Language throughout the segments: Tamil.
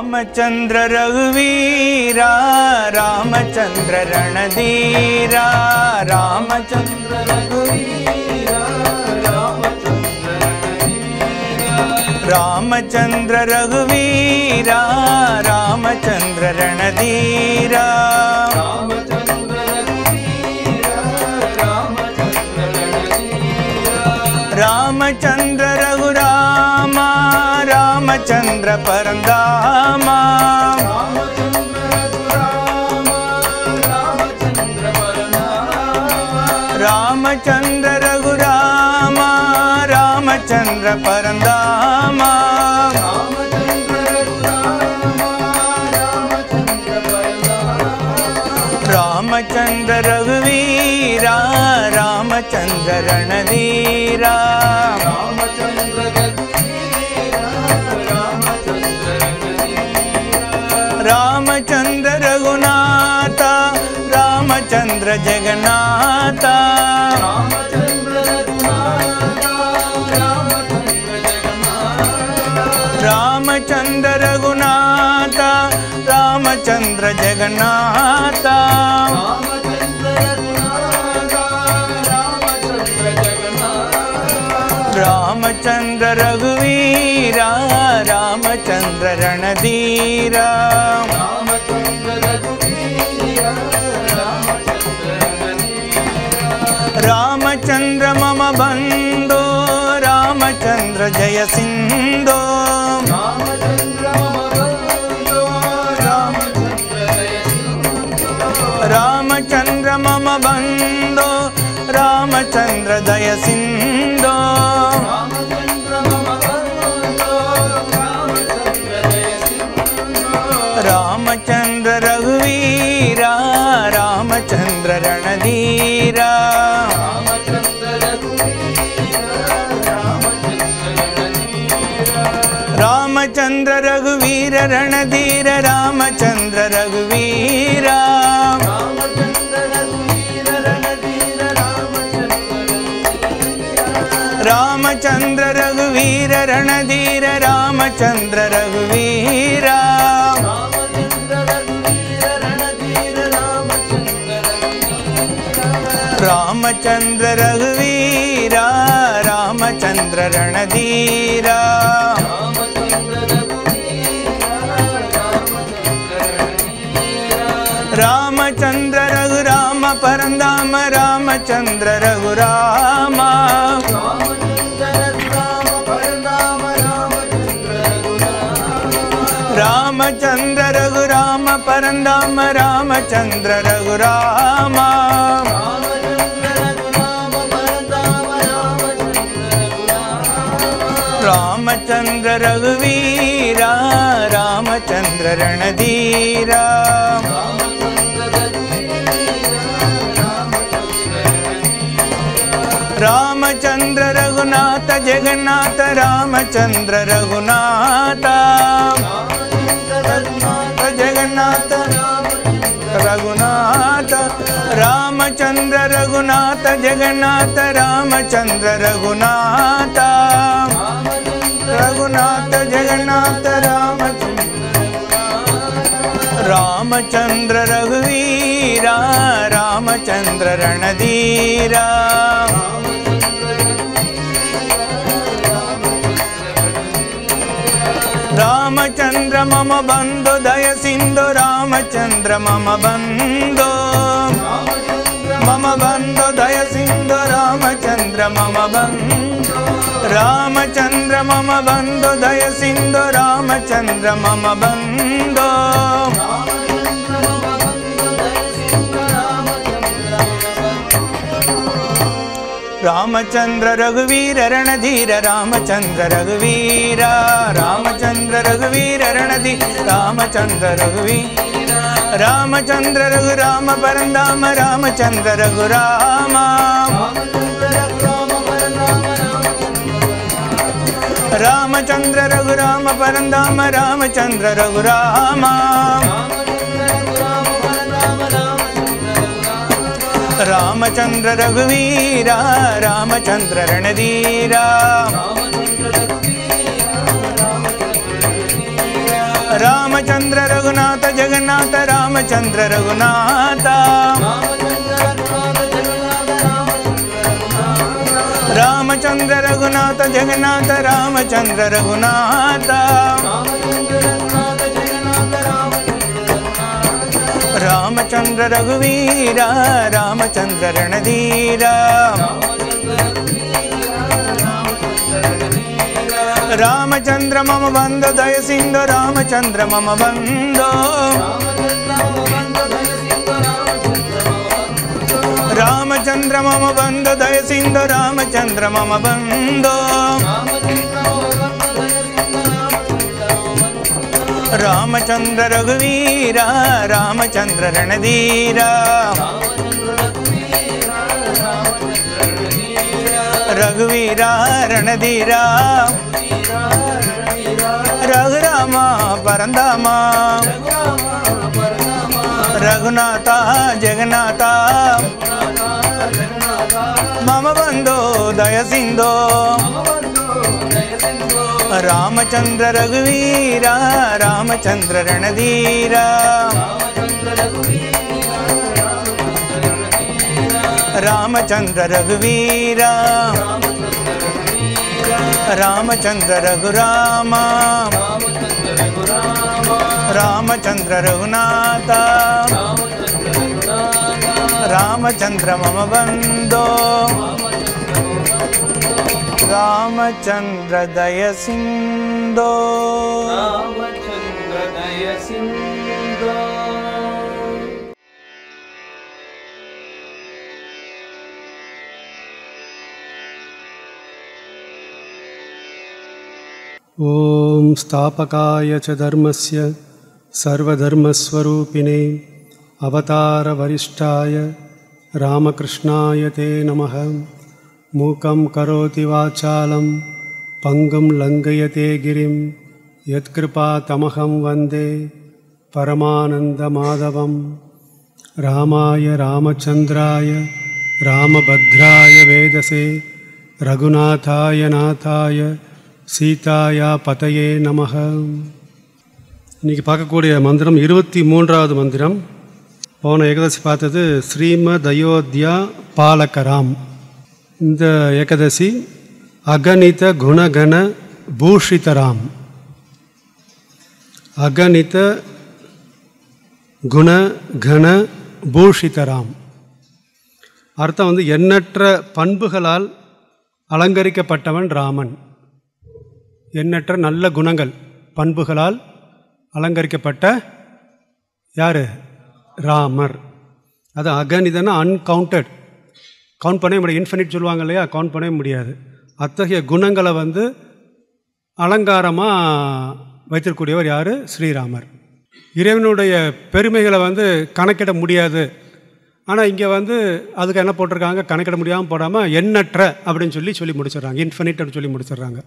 रामचंद्र रघुवीरा रामचंद्र रणधीरा रामचंद्र रघुवीरा रामचंद्र रघुवीरा रामचंद्र रणधीरा रामचंद्र रघुरामा रामचंद्र परंदामा रामचंद्र रघुरामा रामचंद्र परंदामा रामचंद्र रघुवीरा रामचंद्र रणधीरा रामचंद्र रघुनाथ रामचंद्र जगन्नाथ रामचंद्र रघुनाथ रामचंद्र जगन्नाथ रामचंद्र रघुवीरा रामचंद्र रणधीरा रामचंद्र मम बंधो रामचंद्र जय सिंधो रामचंद्र मम बंधो रामचंद्र दय सिंधो रामचंद्र रघुवीरा रामचंद्र रणधीरा रामचंद्र रघुवीर रणधीर रामचंद्र रघुवीरा रामचंद्र रघुवीर रणधीर रामचंद्र रघुवीरा रामचंद्र रघुवीरा रामचंद्र रणधीरा रामचंद्र रघुराम परंदाम रामचंद्र रघुरामा रामचंद्र रघुराम परंदाम रामचंद्र रघुरामा रामचंद्र रघुवीरा रामचंद्र रणधीरा रामचंद्र रघुनाथ जगन्नाथ रामचंद्र रघुनाथ जगन्नाथ रघुनाथ रामचंद्र रघुनाथ जगन्नाथ रामचंद्र रघुनाथ रघुनाथ जगन्नाथ रामचंद्र रघुवीरा रामचंद्र रणधीरा रामचंद्र मम बंधो दय सिंधु रामचंद्र मम बंधो दय सिंधु रामचंद्र मम बंधो रामचंद्र मम बंधो दय सिंधु रामचंद्र मम बंधो रामचंद्र रघुवीर रणधीर रामचंद्र रघुवीरा रामचंद्र रघुवीर रणधीर रामचंद्र रघुवीर रामचंद्र रघुराम परंदाम रामचंद्र रघुरामा रामचंद्र रघुराम परंदाम रामचंद्र रघुरामा रामचंद्र रघुवीरा रामचंद्र रणधीरा रामचंद्र रघुनाथ जगन्नाथ रामचंद्र रघुनाथ रामचंद्र रघुनाथ जगन्नाथ रामचंद्र रघुनाथ रामचंद्र रघुवीरा रामचंद्र रणधीरा रामचंद्र मम बंधु दय सिंधु रामचंद्र मम बंधु रामचंद्र मम बंधु दय सिंधु रामचंद्र मम बंधु रामचंद्र रघुवीरा रामचंद्र रणधीरा रघुवीरा रणधीरा रघुरामा परंदामा रघुनाथा जगन्नाथा मम बंधो दय सिंधो रामचंद्र रघुवीरा रामचंद्र रणधीरा रामचंद्र रघुवीरा रामचंद्र रघुरामा रामचंद्र रघुनाथ रामचंद्र मम बंधो रामचंद्र दय सिंधो रामचंद्र दय सिंधो। ओम स्थापकाय च धर्मस्य सर्वधर्मस्वरूपिणे अवतारवरिष्ठाय रामकृष्णाय ते नमः। मूकं करोति वाचालं पंगुं लंघयते गिरिं यत्कृपातमहं वन्दे परमानन्दमाधवं। रामाय रामचन्द्राय रामभद्राय वेदसे रघुनाथाय नाथाय சீதாயா பதயே நமஹ. இன்றைக்கி பார்க்கக்கூடிய மந்திரம் 23வது மந்திரம். போன ஏகாதசி பார்த்தது ஸ்ரீமத் அயோத்தியா பாலகராம். இந்த ஏகாதசி அகணித குணகண பூஷிதராம். அகணித குணகண பூஷிதராம் அர்த்தம் எண்ணற்ற பண்புகளால் அலங்கரிக்கப்பட்டவன் ராமன். எண்ணற்ற நல்ல குணங்கள் பண்புகளால் அலங்கரிக்கப்பட்ட யார்? ராமர். அது அகணிதனா அன்கவுண்டட், கவுண்ட் பண்ணவே முடியாது. இன்ஃபினிட் சொல்லுவாங்க இல்லையா, கவுண்ட் பண்ணவே முடியாது. அத்தகைய குணங்களை அலங்காரமாக வைத்திருக்கக்கூடியவர் யார்? ஸ்ரீராமர். இறைவனுடைய பெருமைகளை கணக்கிட முடியாது. ஆனால் இங்கே அதுக்கு என்ன போட்டிருக்காங்க? கணக்கிட முடியாமல் போடாமல் எண்ணற்ற அப்படின்னு சொல்லி முடிச்சிடுறாங்க. இன்ஃபினிட் அப்படின்னு சொல்லி முடிச்சிடுறாங்க.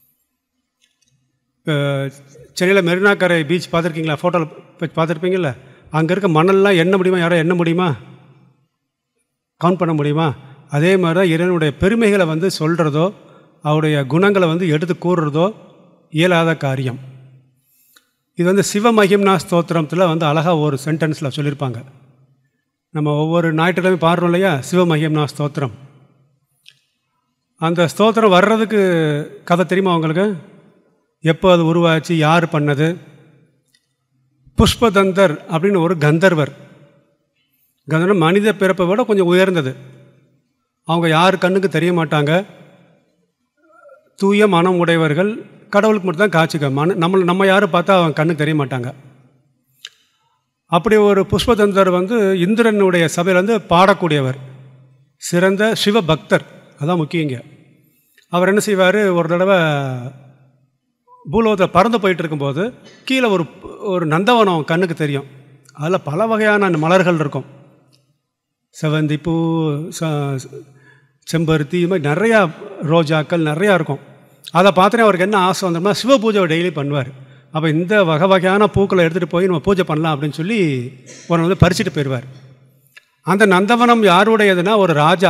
சென்னையில் மெரினா கரை பீச் பார்த்துருக்கீங்களா? ஃபோட்டோவில் பார்த்துருப்பீங்கள? அங்கே இருக்க மணல்லாம் எண்ண முடியுமா? யாரோ எண்ண முடியுமா? கவுண்ட் பண்ண முடியுமா? அதே மாதிரி தான் இறைவனுடைய பெருமைகளை சொல்கிறதோ அவருடைய குணங்களை எடுத்து கூறுறதோ இயலாத காரியம். இது சிவமகிம்னா ஸ்தோத்திரத்தில் அழகாக ஒரு சென்டென்ஸில் சொல்லியிருப்பாங்க. நம்ம ஒவ்வொரு ஞாயிற்றுக்கிழமை பாடுறோம் இல்லையா, சிவமகிம்னா ஸ்தோத்திரம். அந்த ஸ்தோத்திரம் வர்றதுக்கு கதை தெரியுமா உங்களுக்கு? எப்போ அது உருவாச்சு, யார் பண்ணது? புஷ்பதந்தர் அப்படின்னு ஒரு கந்தர்வர். கந்தர்வர் மனித பிறப்பை விட கொஞ்சம் உயர்ந்தது. அவங்க யார் கண்ணுக்கு தெரிய மாட்டாங்க. தூய மனம் உடையவர்கள், கடவுளுக்கு மட்டும்தான் காட்சிக்க. நம்ம யாரும் பார்த்தா அவங்க கண்ணுக்கு தெரிய மாட்டாங்க. அப்படி ஒரு புஷ்பதந்தர் இந்திரனுடைய சபையில் பாடக்கூடியவர், சிறந்த சிவபக்தர். அதான் முக்கியங்க. அவர் என்ன செய்வார், ஒரு தடவை பூலோகத்தில் பறந்து போயிட்டு இருக்கும்போது கீழே ஒரு நந்தவனம் கண்ணுக்கு தெரியும். அதில் பல வகையான மலர்கள் இருக்கும். செவந்தி பூ, செம்பருத்தி, இது மாதிரி நிறையா ரோஜாக்கள் நிறையா இருக்கும். அதை பார்த்தோன்னே அவருக்கு என்ன ஆசை வந்தோம்னா சிவ பூஜை டெய்லி பண்ணுவார். அப்போ இந்த வகையான பூக்களை எடுத்துகிட்டு போய் நம்ம பூஜை பண்ணலாம் அப்படின்னு சொல்லி ஒரு பறிச்சுட்டு போயிடுவார். அந்த நந்தவனம் யாருடையதுன்னா ஒரு ராஜா,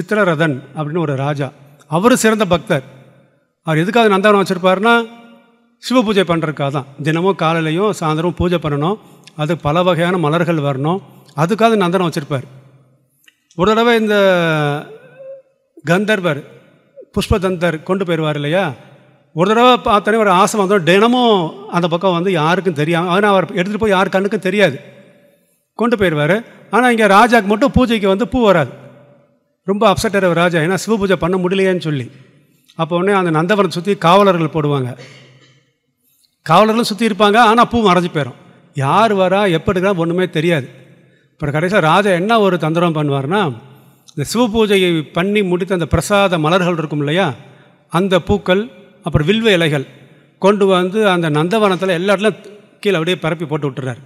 சித்திரரதன் அப்படின்னு ஒரு ராஜா. அவர் சிறந்த பக்தர். அவர் எதுக்காக நந்தவனம் வச்சுருப்பாருன்னா, சிவ பூஜை பண்ணுறதுக்காக தான். தினமும் காலையிலையும் சாயந்தரம் பூஜை பண்ணணும். அது பல வகையான மலர்கள் வரணும். அதுக்காக நந்தனம் வச்சுருப்பார். ஒரு தடவை இந்த கந்தர்வர் புஷ்பதந்தர் கொண்டு போயிடுவார் இல்லையா, ஒரு தடவை பார்த்தோன்னே ஒரு ஆசை வந்தோம். தினமும் அந்த பக்கம் வந்து யாருக்கும் தெரியாமல், ஆனால் அவர் எடுத்துகிட்டு போய் யார் கண்ணுக்கும் தெரியாது, கொண்டு போயிடுவார். ஆனால் இங்கே ராஜாவுக்கு மட்டும் பூஜைக்கு வந்து பூ வராது. ரொம்ப அப்செட் ஆகிற ராஜா, ஏன்னா சிவ பூஜை பண்ண முடியலையேன்னு சொல்லி. அப்போ உடனே அந்த நந்தவனத்தை சுற்றி காவலர்கள் போடுவாங்க. காவலர்களும் சுற்றி இருப்பாங்க, ஆனால் பூ மறைஞ்சி போயிடும். யார் வரா எப்போ எடுக்கிறா ஒன்றுமே தெரியாது. இப்போ கடைசியாக ராஜா என்ன ஒரு தந்திரம் பண்ணுவார்னா, இந்த சிவ பூஜையை பண்ணி முடித்த அந்த பிரசாத மலர்கள் இருக்கும் இல்லையா, அந்த பூக்கள் அப்புறம் வில்வ இலைகள் கொண்டு வந்து அந்த நந்தவனத்தில் எல்லா இடத்துலையும் கீழே அப்படியே பரப்பி போட்டு விட்டுறாரு.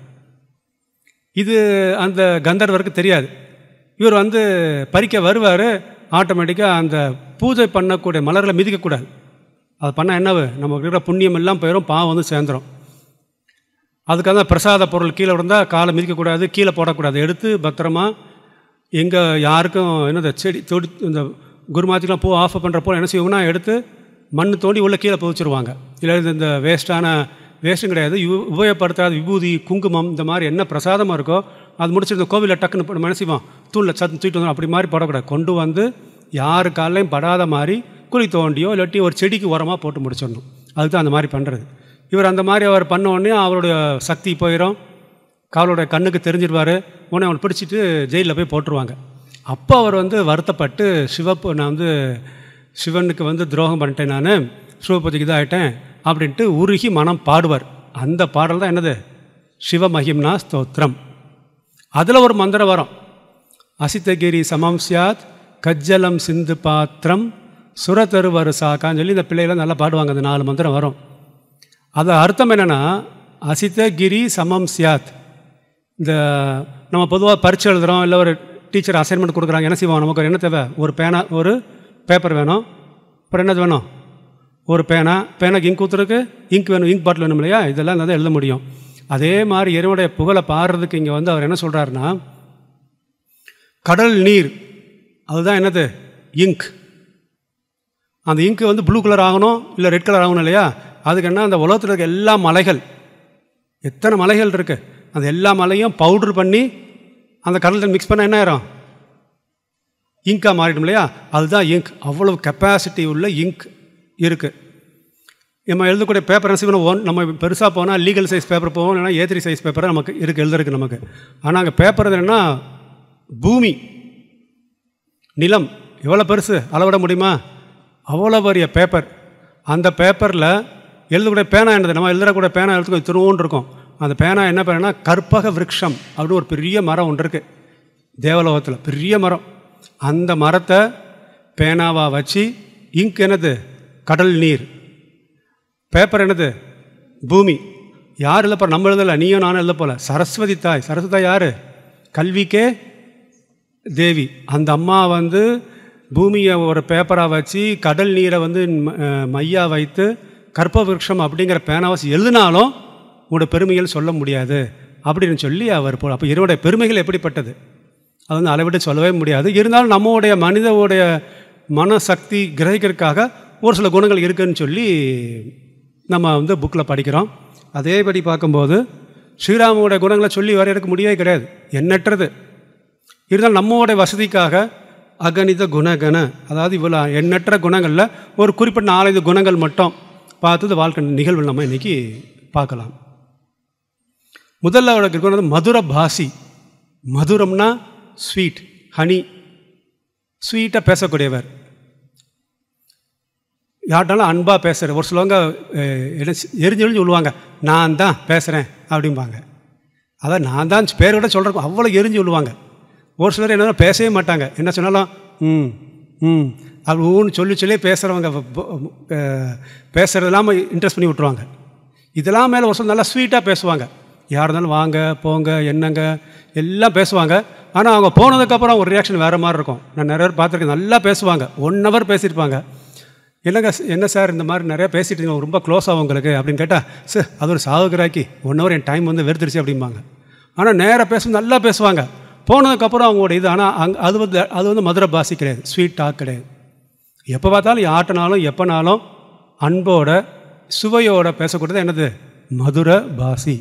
இது அந்த கந்தர்வருக்கு தெரியாது. இவர் வந்து பறிக்க வருவார். ஆட்டோமேட்டிக்காக அந்த பூஜை பண்ணக்கூடிய மலர்களை மிதிக்கக்கூடாது. அது பண்ணால் என்னவு, நமக்கு இருக்கிற புண்ணியம் எல்லாம் போயிடும், பாவம் வந்து சேர்ந்துடும். அதுக்காக தான் பிரசாத பொருள் கீழே விழுந்தால் காலை மிதிக்கக்கூடாது, கீழே போடக்கூடாது. எடுத்து பத்திரமா எங்கே யாருக்கும் என்னது செடி தொடி இந்த குருமாத்திக்கெலாம் பூ ஆஃப் பண்ணுறப்போ என்ன செய்வோம்னா, எடுத்து மண் தோண்டி உள்ளே கீழே புதைச்சிருவாங்க. இல்லை இந்த வேஸ்ட்டும் கிடையாது, உபயோகப்படுத்தாத விபூதி குங்குமம் இந்த மாதிரி என்ன பிரசாதமாக இருக்கோ அது முடிச்சுட்டு இந்த கோவிலில் டக்குன்னு மனசிவோம் தூளில் சத்து தூக்கிட்டு வந்துடும். அப்படி மாதிரி படக்கூடாது. கொண்டு வந்து யாரு காலையும் படாத மாதிரி குழி தோண்டியோ இல்லாட்டி ஒரு செடிக்கு உரமாக போட்டு முடிச்சிடணும். அதுதான் அந்த மாதிரி பண்ணுறது. இவர் அந்த மாதிரி அவர் பண்ண உடனே அவருடைய சக்தி போயிடும். காவலோடைய கண்ணுக்கு தெரிஞ்சிடுவார். உடனே அவனை பிடிச்சிட்டு ஜெயிலில் போய் போட்டுருவாங்க. அப்போ அவர் வந்து வருத்தப்பட்டு நான் வந்து சிவனுக்கு வந்து துரோகம் பண்ணிட்டேன், நான் சிவபூஜைக்கு தான் ஆகிட்டேன் அப்படின்ட்டு உருகி மனம் பாடுவார். அந்த பாடல் தான் என்னது, சிவமகிம்னா ஸ்தோத்திரம். அதில் ஒரு மந்திரம் வரும், அசித்தகிரி சமம் சியாத் கஜ்ஜலம் சிந்து பாத்திரம் சுரதருவரு சாக்கான்னு சொல்லி இந்த பிள்ளைகளாம் நல்லா பாடுவாங்க. அந்த 4 மந்திரம் வரும். அது அர்த்தம் என்னென்னா, அசித்தகிரி சமம் சியாத். இந்த நம்ம பொதுவாக பரீட்சை எழுதுகிறோம், இல்லை ஒரு டீச்சர் அசைன்மெண்ட் கொடுக்குறாங்க, என்ன செய்வோம், நமக்கு என்ன தேவை, ஒரு பேனா ஒரு பேப்பர் வேணும். அப்புறம் என்னது வேணும், ஒரு பேனாக்கு இங்க் ஊற்றுறதுக்கு இங்க் வேணும், இங்க் பாட்டில் வேணும் இல்லையா, இதெல்லாம் தான் எழுத முடியும். அதே மாதிரி இறைவனுடைய புகழை பாடுறதுக்கு இங்கே வந்து அவர் என்ன சொல்கிறாருன்னா, கடல் நீர் அதுதான் என்னது இங்க். அந்த இங்கு வந்து ப்ளூ கலர் ஆகணும், இல்லை ரெட் கலர் ஆகணும் இல்லையா. அதுக்கு என்ன, அந்த உலகத்தில் இருக்க எல்லா மலைகள், எத்தனை மலைகள் இருக்குது, அந்த எல்லா மலையும் பவுட்ரு பண்ணி அந்த கடலில் மிக்ஸ் பண்ணால் என்ன ஆயிரும், இங்காக மாறிடும் இல்லையா. அதுதான் இங்க். அவ்வளவு கெப்பாசிட்டி உள்ள இங்க் இருக்குது. நம்ம எழுதக்கூடிய பேப்பர் என்ன செய்யணும், நம்ம பெருசாக போனால் லீகல் சைஸ் பேப்பர் போவோம், இல்லைனா A3 சைஸ் பேப்பராக நமக்கு இருக்குது எழுதுறதுக்கு நமக்கு. ஆனால் அங்கே பேப்பர் என்னென்னா பூமி நிலம் எவ்வளோ பெருசு, அளவிட முடியுமா, அவ்வளோ பெரிய பேப்பர். அந்த பேப்பரில் எழுதக்கூடிய பேனா என்னது, நம்ம எழுதக்கூடிய பேனா எழுத்துக்கு திருவோன்னு இருக்கும். அந்த பேனா என்ன பேனா, கற்பக விருட்சம் அப்படின்னு ஒரு பெரிய மரம் ஒன்று இருக்குது தேவலோகத்தில், பெரிய மரம். அந்த மரத்தை பேனாவாக வச்சு இங்க் என்னது கடல் நீர், பேப்பர் என்னது பூமி. யார் எழுத போகிற, நம்ம எழுதலை, நீயும் நானும் எழுத போகல, சரஸ்வதி தாய். சரஸ்வதி தாய் யார், கல்விக்கே தேவி. அந்த அம்மா வந்து பூமியை ஒரு பேப்பராக வச்சு கடல் நீரை வந்து மையா வைத்து கற்ப விருட்சம் அப்படிங்கிற பேனாவாசி எழுதினாலும் உங்களோட பெருமைகள் சொல்ல முடியாது அப்படின்னு சொல்லி அவர் அப்போ இவருடைய பெருமைகள் எப்படிப்பட்டது அது வந்து அளவிட்டு சொல்லவே முடியாது. இருந்தாலும் நம்மளுடைய மனிதனுடைய மனசக்தி கிரகிக்கிறதுக்காக ஒரு சில குணங்கள் இருக்குதுன்னு சொல்லி நம்ம வந்து புக்கில் படிக்கிறோம். அதேபடி பார்க்கும்போது ஸ்ரீராமனுடைய குணங்களை சொல்லி வரையறுக்க முடியவே கிடையாது, எண்ணற்றது. இருந்தாலும் நம்மளுடைய வசதிக்காக அகணித குணகண, அதாவது இவ்வளோ எண்ணற்ற குணங்களில் ஒரு குறிப்பிட்ட 4-5 குணங்கள் மட்டும் பார்த்து வாழ்க்கை நிகழ்வு நம்ம இன்றைக்கி பார்க்கலாம். முதல்ல அவருக்கு குணம் மதுர பாசி. மதுரம்னா ஸ்வீட், ஹனி, ஸ்வீட்டாக பேசக்கூடியவர். யார்ட்டாலும் அன்பாக பேசுகிற. ஒரு சிலவங்க எரிஞ்சு சொல்லுவாங்க, நான் தான் பேசுகிறேன் அப்படிம்பாங்க. அதான் நான் தான் பேரோட சொல்கிறேன், அவ்வளோ எரிஞ்சு சொல்லுவாங்க. ஒரு சிலர் என்ன பேசவே மாட்டாங்க, என்ன சொன்னாலும் அப்படி ஊன்னு சொல்லி பேசுகிறவங்க பேசுகிறது இல்லாமல் இன்ட்ரெஸ்ட் பண்ணி விட்ருவாங்க. இதெல்லாம் மேலே ஒரு சில நல்லா ஸ்வீட்டாக பேசுவாங்க. யார் இருந்தாலும் வாங்க போங்க என்னங்க எல்லாம் பேசுவாங்க. ஆனால் அவங்க போனதுக்கப்புறம் ஒரு ரியாக்ஷன் வேறு மாதிரி இருக்கும். நான் நிறைய பேர் பார்த்துருக்கேன், நல்லா பேசுவாங்க, 1 hour பேசியிருப்பாங்க. இல்லைங்க என்ன சார் இந்த மாதிரி நிறையா பேசிட்டு இருக்கீங்க, ரொம்ப க்ளோஸ் ஆகும் உங்களுக்கு அப்படின்னு கேட்டால், சார் அது ஒரு சாவுகிறாக்கி 1 hour என் டைம் வந்து வெறுத்துருச்சு அப்படிம்பாங்க. ஆனால் நேராக பேசும் நல்லா பேசுவாங்க. போனதுக்கப்புறம் அவங்களோட இது. ஆனால் அது வந்து மதுரை பாசி கிடையாது, ஸ்வீட் டாக் கிடையாது. எப்போ பார்த்தாலும் யார்ட்டனாலும் எப்போனாலும் அன்போட சுவையோட பேசக்கூடியது என்னது? மதுர பாசி.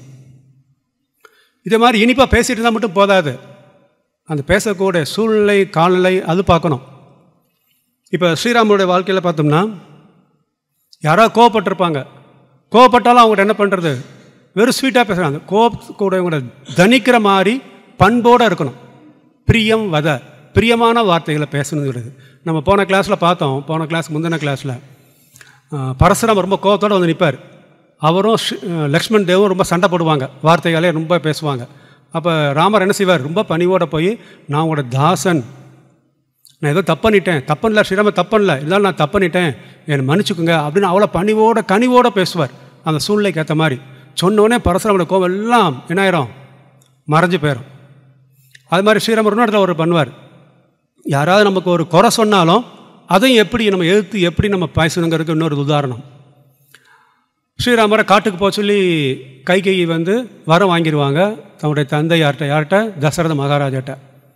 இதே மாதிரி இனிப்பாக பேசிகிட்டு இருந்தால் மட்டும் போதாது, அந்த பேசக்கூடிய சூழ்நிலை காலநிலை அது பார்க்கணும். இப்போ ஸ்ரீராமனுடைய வாழ்க்கையில் பார்த்தோம்னா யாராவது கோவப்பட்டிருப்பாங்க. கோவப்பட்டாலும் அவங்கள்ட்ட என்ன பண்ணுறது? வெறும் ஸ்வீட்டாக பேசுகிறாங்க. கோவக்கூடவங்கள தனிக்கிற மாதிரி பண்போடு இருக்கணும். பிரியம் வத, பிரியமான வார்த்தைகளை பேசணுங்கிறது. நம்ம போன கிளாஸில் பார்த்தோம். போன கிளாஸ் முந்தின கிளாஸில் பரசுராமர் ரொம்ப கோவத்தோடு வந்து நிற்பார். அவரும் லக்ஷ்மண் தேவும் ரொம்ப சண்டை போடுவாங்க, வார்த்தைகளே ரொம்ப பேசுவாங்க. அப்போ ராமர் என்ன செய்வார்? ரொம்ப பணிவோடு போய், நான் உங்களோட தாசன், நான் ஏதோ தப்பண்ணிட்டேன், தப்பனில்ல ஸ்ரீராமர் தப்பனில்ல, இருந்தாலும் நான் தப்பண்ணிட்டேன், என்னை மன்னிச்சுக்குங்க அப்படின்னு அவ்வளோ பணிவோட கனிவோடு பேசுவார். அந்த சூழ்நிலைக்கு ஏற்ற மாதிரி சொன்னோடனே பரசுராமோட கோவம் எல்லாம் என்ன ஆயிரும்? மறைஞ்சு போயிடும். அது மாதிரி ஸ்ரீராமர் இன்னொரு இடத்துல ஒரு பண்ணுவார். யாராவது நமக்கு ஒரு குறை சொன்னாலும் அதையும் எப்படி நம்ம எதிர்த்து எப்படி நம்ம பேசணுங்கிறதுக்கு இன்னொரு உதாரணம். ஸ்ரீராமரை காட்டுக்கு போக சொல்லி கைகேயி வந்து வரம் வாங்கிடுவாங்க தன்னுடைய தந்தை யார்கிட்ட? தசரத மகாராஜாட்ட.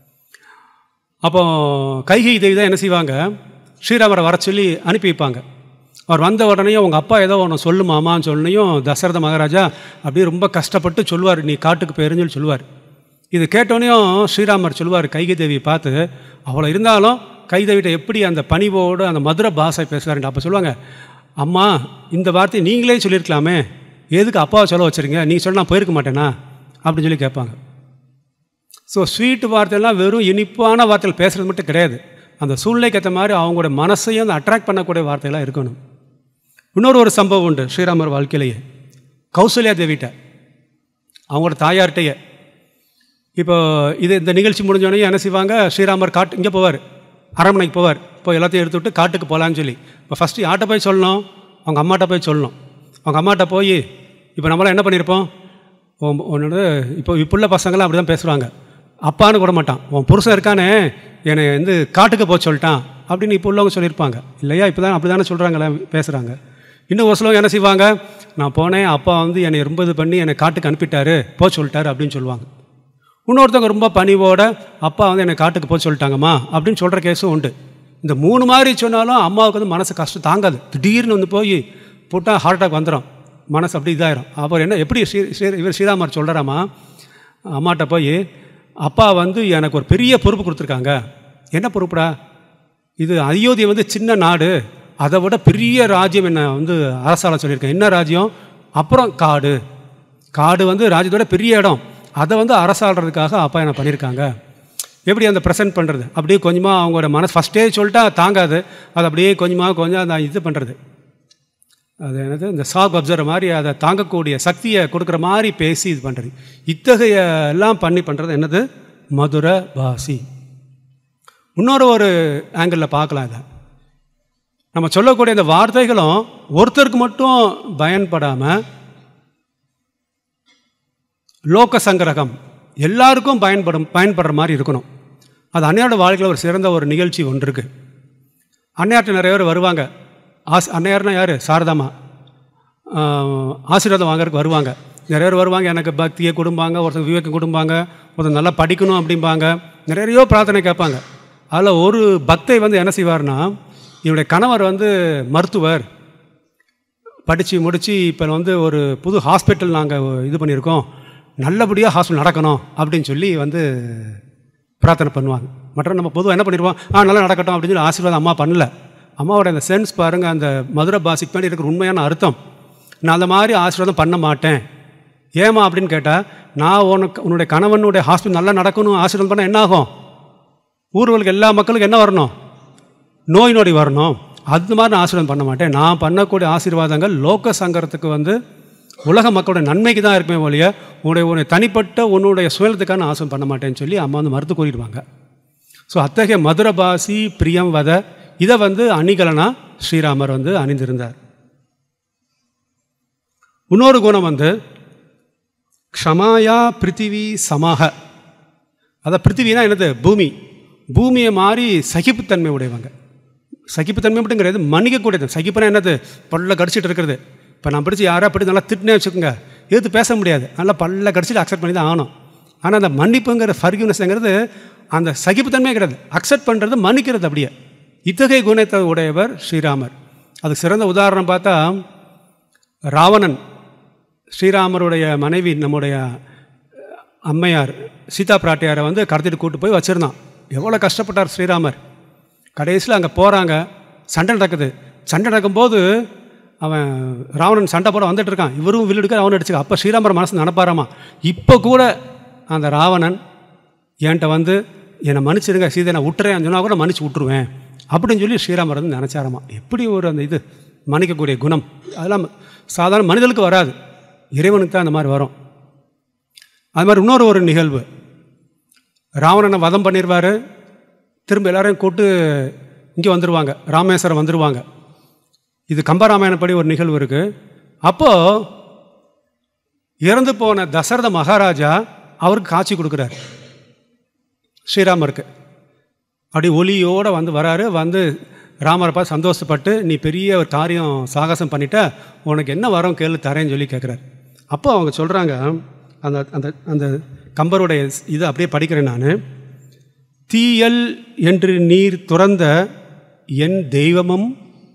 அப்போ கைகேயி தேவி தான் என்ன செய்வாங்க? ஸ்ரீராமரை வர சொல்லி அனுப்பி வைப்பாங்க. அவர் வந்த உடனே உங்கள் அப்பா ஏதோ ஒன்று சொல்லுமாமான்னு சொன்னையும் தசரத மகாராஜா அப்படியே ரொம்ப கஷ்டப்பட்டு சொல்லுவார், நீ காட்டுக்கு போயிருன்னு சொல்லி சொல்லுவார். இது கேட்டோடனையும் ஸ்ரீராமர் சொல்லுவார் கைகை தேவியை பார்த்து, அவ்வளோ இருந்தாலும் கைதேவிட்ட எப்படி அந்த பணிவோடு அந்த மதுரை பாஷை பேசுகிறாருன்னு. அப்போ சொல்லுவாங்க, அம்மா இந்த வார்த்தையை நீங்களே சொல்லியிருக்கலாமே, எதுக்கு அப்பாவை சொல்ல வச்சுருங்க, நீங்கள் சொல்ல நான் போயிருக்க மாட்டேனா அப்படின்னு சொல்லி கேட்பாங்க. ஸோ ஸ்வீட்டு வார்த்தையெல்லாம் வெறும் இனிப்பான வார்த்தைகள் பேசுகிறது மட்டும் கிடையாது, அந்த சூழ்நிலைக்கு ஏற்ற மாதிரி அவங்களோட மனசையும் அந்த அட்ராக்ட் பண்ணக்கூடிய வார்த்தைகளாக இருக்கணும். இன்னொரு ஒரு சம்பவம் உண்டு ஸ்ரீராமர் வாழ்க்கையிலேயே. கௌசல்யா தேவிட்ட, அவங்களோட தாயார்கிட்டையே. இப்போ இந்த நிகழ்ச்சி முடிஞ்சோடனே என்ன செய்வாங்க? ஸ்ரீராமர் இங்கே போவார், அரண்மனைக்கு போவார். இப்போ எல்லாத்தையும் எடுத்து விட்டு காட்டுக்கு போகலான்னு சொல்லி, இப்போ ஃபஸ்ட்டு யார்கிட்ட போய் சொல்லணும்? அவங்க அம்மாட்ட போய் சொல்லணும். அவங்க அம்மாட்ட போய், இப்போ நம்மளாம் என்ன பண்ணியிருப்போம்? உன்னோட இப்போ உள்ள பசங்களாம் அப்படி தான் பேசுகிறாங்க. அப்பான்னு கூட மாட்டான், உன் புருஷன் இருக்கானே என்னை வந்து காட்டுக்கு போக சொல்லிட்டான் அப்படின்னு இப்போ உள்ளவங்க சொல்லியிருப்பாங்க இல்லையா? இப்போ தான் அப்படி தானே சொல்கிறாங்களே, பேசுகிறாங்க. இன்னும் ஒரு சிலவங்க என்ன செய்வாங்க? நான் போனேன், அப்பா வந்து என்னை ரொம்ப இது பண்ணி என்னை காட்டுக்கு அனுப்பிட்டாரு, போக சொல்லிட்டாரு அப்படின்னு சொல்லுவாங்க. இன்னொருத்தவங்க ரொம்ப பணிவோட, அப்பா வந்து என்னை காட்டுக்கு போக சொல்லிட்டாங்கம்மா அப்படின்னு சொல்கிற கேஸும் உண்டு. இந்த மூணு மாதிரி சொன்னாலும் அம்மாவுக்கு வந்து மனசு கஷ்டம் தாங்காது. திடீர்னு வந்து போய் போட்டால் ஹார்ட் அட்டாக் வந்துடும், மனசு அப்படி இதாயிரும். அப்புறம் என்ன எப்படி இவர் ஸ்ரீராமர் சொல்கிறாராம்மா அம்மாட்ட போய், அப்பா வந்து எனக்கு ஒரு பெரிய பொறுப்பு கொடுத்துருக்காங்க. என்ன பொறுப்புடா? இது அயோத்தி வந்து சின்ன நாடு, அதை விட பெரிய ராஜ்யம் என்னை வந்து அரசாள சொல்லியிருக்கேன். என்ன ராஜ்யம்? அப்புறம் காடு வந்து ராஜ்யத்தோட பெரிய இடம், அதை வந்து அரசாடுறதுக்காக அப்பா என்ன பண்ணியிருக்காங்க. எப்படி அந்த ப்ரெசென்ட் பண்ணுறது? அப்படியே கொஞ்சமாக அவங்களோட மனசு ஃபஸ்ட்டே சொல்லிட்டா தாங்காது, அது அப்படியே கொஞ்சம் அந்த இது பண்ணுறது, அது என்னது இந்த சாக் அப்சர்வர் மாதிரி அதை தாங்கக்கூடிய சக்தியை கொடுக்குற மாதிரி பேசி இது பண்ணுறது. இத்தகைய எல்லாம் பண்ணுறது என்னது? மதுர பாசி. இன்னொரு ஒரு ஆங்கிளில் பார்க்கலாம். இதை நம்ம சொல்லக்கூடிய இந்த வார்த்தைகளும் ஒருத்தருக்கு மட்டும் பயன்படாமல் லோக சங்கிரகம் எல்லாருக்கும் பயன்படுற மாதிரி இருக்கணும். அது அன்னையோட வாழ்க்கையில் ஒரு சிறந்த ஒரு நிகழ்ச்சி ஒன்று இருக்குது. அன்னையார்ட்ட நிறைய பேர் வருவாங்க. அன்னையார்னா யார்? சாரதாமா. ஆசீர்வாதம் வாங்கறதுக்கு வருவாங்க. நிறைய பேர் வருவாங்க, எனக்கு பக்தியை கொடுப்பாங்க, ஒருத்தர் விவேகம் கொடுப்பாங்க, ஒருத்தர் நல்லா படிக்கணும் அப்படிம்பாங்க, நிறையோ பிரார்த்தனை கேட்பாங்க. அதில் ஒரு பக்தை வந்து என்ன செய்வார்னா, என்னுடைய கணவர் வந்து மருத்துவர், படித்து முடித்து இப்போ வந்து ஒரு புது ஹாஸ்பிட்டல் நாங்கள் இது பண்ணியிருக்கோம், நல்லபடியாக ஹாஸ்பிட்டல் நடக்கணும் அப்படின்னு சொல்லி வந்து பிரார்த்தனை பண்ணுவாங்க. மற்ற நம்ம பொதுவாக என்ன பண்ணிடுவோம், நல்லா நடக்கட்டும் அப்படின்னு சொல்லி ஆசீர்வாதம் அம்மா பண்ணல. அம்மாவோட அந்த சென்ஸ் பாருங்கள், அந்த மதுரை பாசிக்கு பின்னாடி இருக்கிற உண்மையான அர்த்தம். நான் அந்த மாதிரி ஆசீர்வாதம் பண்ண மாட்டேன். ஏமா அப்படின்னு கேட்டால், நான் உன்னுடைய கணவனுடைய ஹாஸ்பிட்டல் நல்லா நடக்கணும் ஆசீர்வாதம் பண்ணால் என்ன ஆகும்? ஊர்களுக்கு எல்லா மக்களுக்கும் என்ன வரணும்? நோய் நொடி வரணும். அது மாதிரி நான் ஆசீர்வாதம் பண்ண மாட்டேன். நான் பண்ணக்கூடிய ஆசீர்வாதங்கள் லோக சங்கரத்துக்கு வந்து உலக மக்களுடைய நன்மைக்கு தான் இருக்குமே ஒழிய உன்னுடைய தனிப்பட்ட உன்னுடைய சுயத்துக்கான ஆசீர்வாதம் பண்ண மாட்டேன்னு சொல்லி அம்மா வந்து மறுத்து கூறிடுவாங்க. ஸோ அத்தகைய மதுர பாசி பிரியம் வத இதை வந்து அணிகலனா ஸ்ரீராமர் வந்து அணிந்திருந்தார். இன்னொரு குணம் வந்து க்ஷமாயா பிருத்திவி சமாக. அதான் பிருத்திவினா என்னது? பூமி. பூமியை மாதிரி சகிப்புத்தன்மை உடையவங்க. சகிப்புத்தன்மை மட்டும் கிடையாது, மன்னிக்கக்கூடியது. சகிப்புனா என்னது? பல்ல கடிச்சிட்டு இருக்கிறது. இப்போ நான் பிடிச்சி யாராக அப்படி நல்லா திட்டினே வச்சுக்கோங்க, எது பேச முடியாது, நல்லா பல்ல கடிச்சிட்டு அக்செப்ட் பண்ணி தான் ஆகணும். ஆனால் அந்த மன்னிப்புங்கிற ஃபர்கிவ்னஸ்ங்கிறது அந்த சகிப்புத்தன்மையே கிடையாது, அக்செப்ட் பண்ணுறது, மன்னிக்கிறது. அப்படியே இத்தகைய குணத்தை உடையவர் ஸ்ரீராமர். அதுக்கு சிறந்த உதாரணம் பார்த்தா ராவணன் ஸ்ரீராமருடைய மனைவி நம்முடைய அம்மையார் சீதா பிராட்டியாரை வந்து கடத்திட்டு கூட்டு போய் வச்சுருந்தான். எவ்வளோ கஷ்டப்பட்டார் ஸ்ரீராமர். கடைசியில் அங்கே போகிறாங்க, சண்டை நடக்குது. சண்டை நடக்கும்போது அவன் ராவணன் சண்டை போட வந்துட்டு இருக்கான், இவரும் வில்லுடுக்க ராவணன் அடிச்சுக்க. அப்போ ஸ்ரீராமர் மனசு நினப்பாராமா, இப்போ கூட அந்த ராவணன் என்கிட்ட வந்து என்னை மன்னிச்சிடுங்க, சீதை நான் விட்டுறேன் சொன்னால் கூட மன்னிச்சு விட்டுருவேன் அப்படின்னு சொல்லி ஸ்ரீராமர் வந்து நினச்சாராமா. எப்படி ஒரு அந்த இது மன்னிக்கக்கூடிய குணம், அதெல்லாம் சாதாரண மனிதனுக்கு வராது, இறைவனுக்கு தான் அந்த மாதிரி வரும். அது மாதிரி இன்னொரு ஒரு நிகழ்வு, ராவணனை வதம் பண்ணிடுவார், திரும்ப எல்லாரையும் கூட்டு இங்கே வந்துடுவாங்க, ராமேஸ்வரம் வந்துடுவாங்க. இது கம்பராமாயணப்படி ஒரு நிகழ்வு இருக்குது. அப்போது இறந்து போன தசரத மகாராஜா அவருக்கு காட்சி கொடுக்குறாரு ஸ்ரீராமருக்கு. அப்படி ஒளியோடு வந்து வராரு, வந்து ராமரை பார்த்து சந்தோஷப்பட்டு நீ பெரிய ஒரு காரியம் சாகசம் பண்ணிட்ட, உனக்கு என்ன வரம் கேளு தரேன்னு சொல்லி கேட்குறாரு. அப்போ அவங்க சொல்கிறாங்க, அந்த அந்த அந்த கம்பருடைய இதை அப்படியே படிக்கிறேன் நான். தீயல் என்று நீர் துறந்த என் தெய்வமும்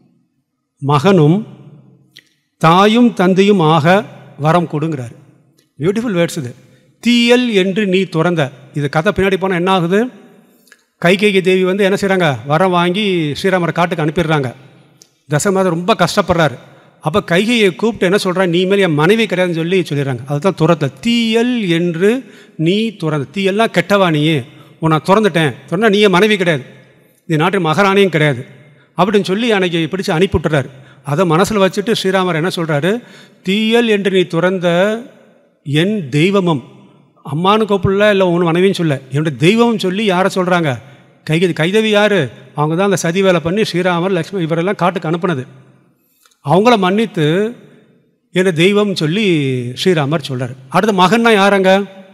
மகனும் தாயும் தந்தையும் ஆக வரம் கொடுங்கிறார். பியூட்டிஃபுல் வேர்ட்ஸ் இது. தீயல் என்று நீ துறந்த, இது கதை பின்னாடி போனால் என்ன ஆகுது, கைகேயி தேவி வந்து என்ன செய்கிறாங்க, வரம் வாங்கி ஸ்ரீராமரை காட்டுக்கு அனுப்பிடுறாங்க. தசரதர் ரொம்ப கஷ்டப்படுறாரு. அப்போ கைகையை கூப்பிட்டு என்ன சொல்கிறான், நீ மேலே என் மனைவி கிடையாதுன்னு சொல்லி சொல்லிடுறாங்க. அதுதான் துறத்த. தீயல் என்று நீ துறந்த, தீயல்லாம் கெட்டவா நீ, உன்னை திறந்துட்டேன், திறந்தா நீ என் மனைவி கிடையாது, இந்த நாட்டின் மகாராணியும் கிடையாது அப்படின்னு சொல்லி அன்னைக்கு பிடிச்சி அனுப்பிவிட்டுறாரு. அதை மனசில் வச்சுட்டு ஸ்ரீராமர் என்ன சொல்கிறாரு, தீயல் என்று நீ துறந்த என் தெய்வமும், அம்மானு கூப்பிடல, இல்லை உன் மனைவின்னு சொல்ல, என்னுடைய தெய்வம்னு சொல்லி யாரை சொல்கிறாங்க, கைதேவி யார், அவங்க தான் அந்த சதி வேலை பண்ணி ஸ்ரீராமர் லக்ஷ்மி இவரெல்லாம் காட்டுக்கு அனுப்புனது. அவங்கள மன்னித்து என்ன தெய்வம்னு சொல்லி ஸ்ரீராமர் சொல்கிறார். அடுத்த மகன்னா யாருங்க,